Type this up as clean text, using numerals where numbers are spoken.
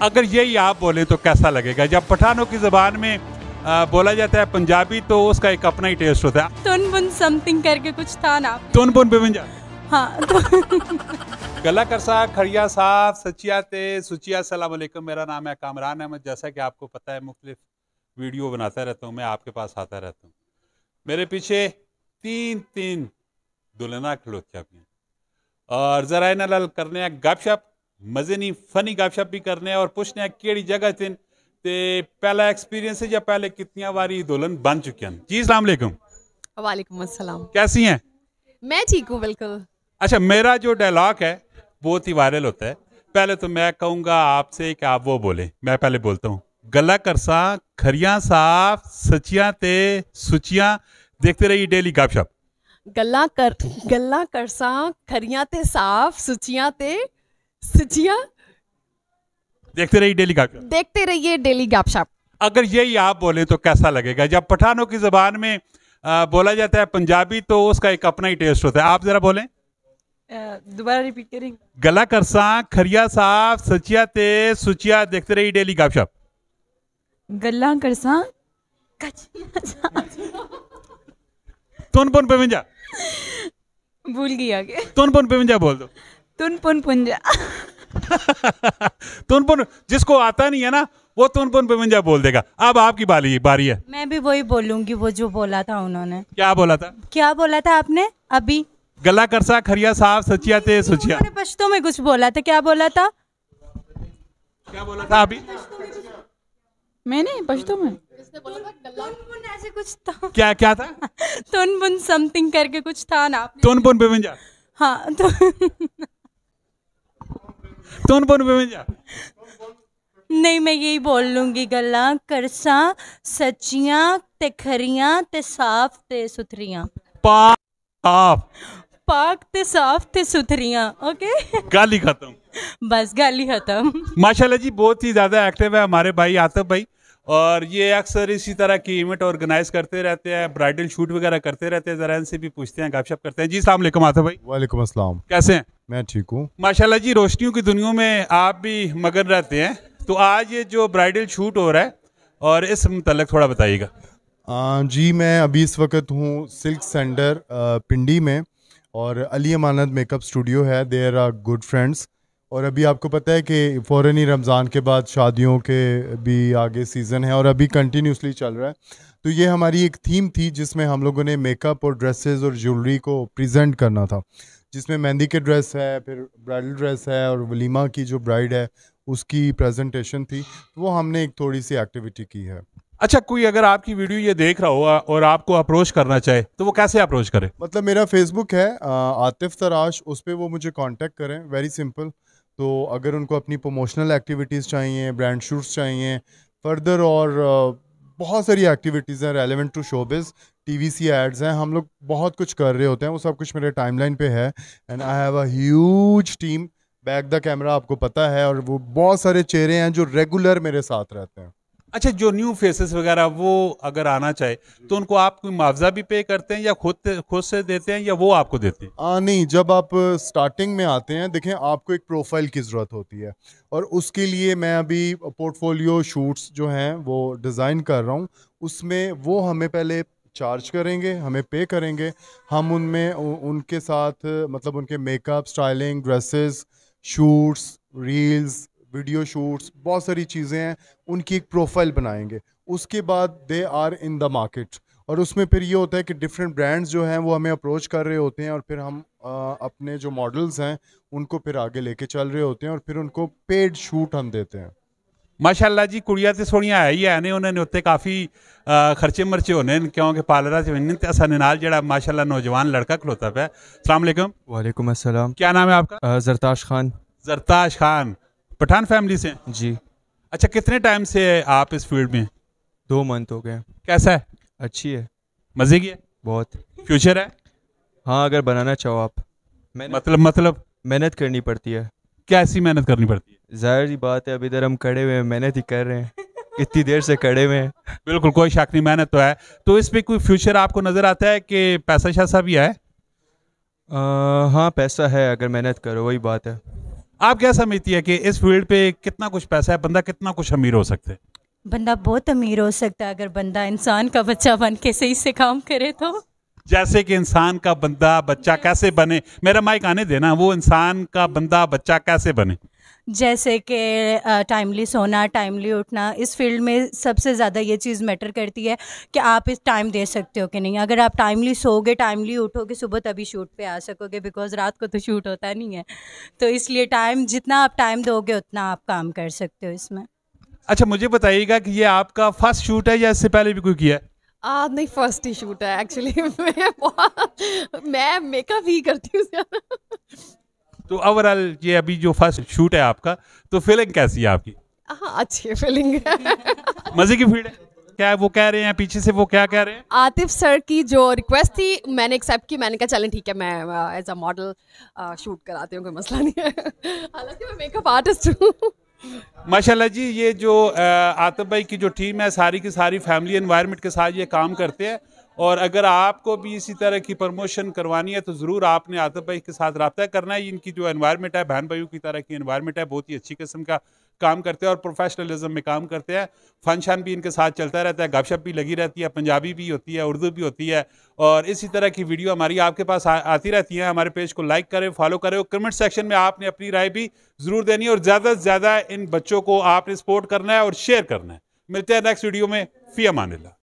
अगर यही आप बोलें तो कैसा लगेगा? जब पठानों की ज़बान में बोला जाता है पंजाबी तो उसका एक अपना ही टेस्ट होता है। तुन बुन समथिंग करके कुछ था ना। तुन बुन बेवंजा। हाँ गला करसा खड़िया साफ सचिया ते सुचिया। अस्सलाम वालेकुम, मेरा नाम है कामरान अहमद। जैसा कि आपको पता है मुख्तलिफ वीडियो बनाता रहता हूँ, मैं आपके पास आता रहता हूँ। मेरे पीछे तीन दुल्हना खड़ोतियाँ भी हैं और ज़रा इन लल करने गपशप मज़े नहीं फनी गपशप भी करने और पूछने केड़ी जगह थिन ते पहला एक्सपीरियंस है या पहले कितनी बारी दुल्हन बन चुकी हैं। जी अस्सलाम वालेकुम। वालेकुम अस्सलाम। कैसी हैं? मैं ठीक हूँ बिल्कुल। अच्छा, मेरा जो डायलॉग है बहुत ही वायरल होता है। पहले तो मैं कहूँगा आपसे कि आप वो बोलें, मैं पहले बोलता हूँ। गला करसा खरियां साफ सचियां ते सुचियां देखते रहिए डेली गपशप। गल्ला करसा खरियां ते साफ सुचियां ते सुचियां देखते रहिए डेली गपशप। देखते रहिए डेली गपशप। अगर यही आप बोलें तो कैसा लगेगा? जब पठानों की ज़बान में बोला जाता है पंजाबी तो उसका एक अपना ही टेस्ट होता है। आप जरा बोलें। दोबारा रिपीट करेंगे। गला करसा खरिया साफ सचिया ते सुचिया देखते रहिए डेली गपशप। गल्ला करसा तुन पुन पेवंजा। भूल गई आगे। तुन पुन पेवंजा बोल दो। तुन पुन पुंजा। तुन पुन जिसको आता नहीं है ना वो तुन पुन पेवंजा बोल देगा। अब आपकी बारी है। मैं भी वही बोलूंगी वो जो बोला था उन्होंने। क्या बोला था? क्या बोला था आपने अभी? गला करसा खरिया साफ सचिया ते सुचिया। मैंने पश्तो में कुछ बोला था। क्या बोला था? क्या बोला था अभी? मैंने पश्तो में ऐसे कुछ था। क्या था? तुन बुन समथिंग करके कुछ था ना। तुन पुन पेवंजा। हाँ तुन पुन पेवंजा। नहीं, मैं यही बोल लूंगी। गला करसा सचियां ते खरियां ते साफ ते सुथरियां। पाक ते साफ ते सुथरियां। ओके गाली खत्म। बस गाली खत्म। माशाल्लाह जी, बहुत ही ज़्यादा एक्टिव है हमारे भाई आतिफ भाई और ये अक्सर इसी तरह की इवेंट ऑर्गेनाइज करते रहते हैं, ब्राइडल शूट वगैरह करते रहते हैं। ज़रा इनसे भी पूछते हैं, गपशप करते हैं। जी अस्सलाम वालेकुम आतिफ भाई। वालेकुम अस्सलाम। कैसे हैं? मैं ठीक हूँ माशाल्लाह जी, रोशनियों की दुनिया में आप भी मगन रहते हैं। तो आज ये जो ब्राइडल शूट हो रहा है और इस मुतल्लिक थोड़ा बताइएगा। जी, मैं अभी इस वक्त हूँ सिल्क सेंटर पिंडी में और अली अमानत मेकअप स्टूडियो है। There are good friends. और अभी आपको पता है कि फ़ौरन ही रमज़ान के बाद शादियों के भी आगे सीज़न है और अभी कंटिन्यूसली चल रहा है। तो ये हमारी एक थीम थी जिसमें हम लोगों ने मेकअप और ड्रेसेस और ज्वेलरी को प्रेजेंट करना था, जिसमें मेहंदी के ड्रेस है, फिर ब्राइडल ड्रेस है और वलीमा की जो ब्राइड है उसकी प्रेजेंटेशन थी। वो हमने एक थोड़ी सी एक्टिविटी की है। अच्छा, कोई अगर आपकी वीडियो ये देख रहा हो और आपको अप्रोच करना चाहे तो वो कैसे अप्रोच करे? मतलब मेरा फेसबुक है आतिफ तराश, उस पर वो मुझे कांटेक्ट करें, वेरी सिंपल। तो अगर उनको अपनी प्रमोशनल एक्टिविटीज़ चाहिए, ब्रांड शूट्स चाहिए फर्दर और बहुत सारी एक्टिविटीज़ हैं relevant to showbiz, TVC ads हैं, हम लोग बहुत कुछ कर रहे होते हैं। वो सब कुछ मेरे टाइमलाइन पे है and I have a huge team back the camera, आपको पता है। और वो बहुत सारे चेहरे हैं जो रेगुलर मेरे साथ रहते हैं। अच्छा, जो न्यू फेसेस वगैरह वो अगर आना चाहे तो उनको आप कोई मुआवजा भी पे करते हैं या खुद से देते हैं या वो आपको देते हैं? नहीं, जब आप स्टार्टिंग में आते हैं, देखें आपको एक प्रोफाइल की ज़रूरत होती है और उसके लिए मैं अभी पोर्टफोलियो शूट्स जो हैं वो डिज़ाइन कर रहा हूँ। उसमें वो हमें पहले चार्ज करेंगे, हमें पे करेंगे। हम उनमें उनके साथ मतलब उनके makeup, styling, dresses, shoots, reels, video shoots, बहुत सारी चीज़ें हैं, उनकी एक प्रोफाइल बनाएंगे। उसके बाद they are in the market और उसमें फिर ये होता है कि डिफरेंट ब्रांड्स जो हैं वो हमें अप्रोच कर रहे होते हैं और फिर हम अपने जो मॉडल्स हैं उनको फिर आगे लेके चल रहे होते हैं और फिर उनको पेड शूट हम देते हैं। माशाल्लाह जी, कुड़ियां तो सोहणियां है ही है, उन्होंने उत्ते काफ़ी खर्चे मर्चे होने क्योंकि पार्लर से बनने ते साने नाल जेड़ा माशाल्लाह नौजवान लड़का खलोता पे। अस्सलाम वालेकुम। वालेकुम अस्सलाम। क्या नाम है आपका? जरताश खान। जरताश खान, पठान फैमिली से? जी। अच्छा, कितने टाइम से आप इस फील्ड में? 2 मंथ हो गए। कैसा है? अच्छी है। मज़े की है? बहुत। फ्यूचर है? हाँ, अगर बनाना चाहो आप। मतलब मेहनत करनी पड़ती है। क्या ऐसी मेहनत करनी पड़ती है? जाहिर सी बात है, अब इधर हम खड़े हुए हैं, मेहनत ही कर रहे हैं इतनी देर से खड़े हुए हैं। बिल्कुल, कोई शक नहीं, मेहनत तो है। तो इस पे कोई फ्यूचर आपको नज़र आता है कि पैसा शैसा भी है? हाँ, पैसा है अगर मेहनत करो, वही बात है। आप क्या समझती है कि इस फील्ड पे कितना कुछ पैसा है, बंदा कितना कुछ अमीर हो सकते हैं? बंदा बहुत अमीर हो सकता है अगर बंदा इंसान का बच्चा बन के सही से काम करे तो। जैसे कि इंसान का बंदा बच्चा कैसे बने, मेरा माइक आने देना, वो इंसान का बंदा बच्चा कैसे बने? जैसे कि टाइमली सोना, टाइमली उठना। इस फील्ड में सबसे ज़्यादा ये चीज़ मैटर करती है कि आप इस टाइम दे सकते हो कि नहीं। अगर आप टाइमली सोओगे, टाइमली उठोगे, सुबह तभी शूट पे आ सकोगे, बिकॉज रात को तो शूट होता नहीं है। तो इसलिए टाइम, जितना आप टाइम दोगे उतना आप काम कर सकते हो इसमें। अच्छा, मुझे बताइएगा कि ये आपका फर्स्ट शूट है या इससे पहले भी कोई किया है? नहीं, फर्स्ट ही शूट है एक्चुअली। मैं मेकअप ही करती हूँ ज़्यादा। तो ओवरऑल ये अभी जो फर्स्ट शूट है आपका, तो फीलिंग कैसी है आपकी? हाँ, अच्छी फीलिंग है। मजे की फील्ड है? क्या वो कह रहे हैं पीछे से, वो क्या कह रहे हैं? आतिफ सर की जो रिक्वेस्ट थी मैंने एक्सेप्ट की। मैंने कहा चलें ठीक है, मैं एज अ मॉडल शूट कराती हूँ, कोई मसला नहीं है। हालांकि मैं मेकअप आर्टिस्ट हूँ। माशाल्लाह जी, ये जो आतिफ भाई की जो टीम है, सारी की सारी फैमिली एनवायरनमेंट के साथ ये काम करते हैं। और अगर आपको भी इसी तरह की प्रमोशन करवानी है तो ज़रूर आपने आतिफ भाई के साथ रब्ता करना है। इनकी जो एनवायरनमेंट है, बहन भाइयों की तरह की एनवायरनमेंट है, बहुत ही अच्छी किस्म का काम करते हैं और प्रोफेशनलिज्म में काम करते हैं। फंक्शन भी इनके साथ चलता रहता है, गपशप भी लगी रहती है, पंजाबी भी होती है, उर्दू भी होती है, और इसी तरह की वीडियो हमारी आपके पास आती रहती है। हमारे पेज को लाइक करें, फॉलो करें, और कमेंट सेक्शन में आपने अपनी राय भी ज़रूर देनी है, और ज़्यादा से ज़्यादा इन बच्चों को आपने सपोर्ट करना है और शेयर करना है। मिलते हैं नेक्स्ट वीडियो में। फ़ी अमानिल्लाह।